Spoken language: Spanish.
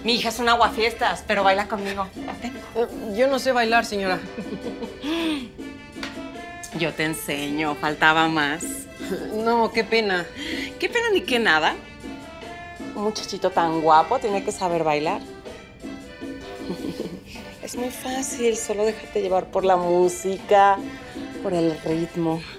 Mi hija es un aguafiestas, pero baila conmigo. Yo no sé bailar, señora. Yo te enseño, faltaba más. No, qué pena. Qué pena ni qué nada. Un muchachito tan guapo tiene que saber bailar. Es muy fácil, solo déjate llevar por la música, por el ritmo.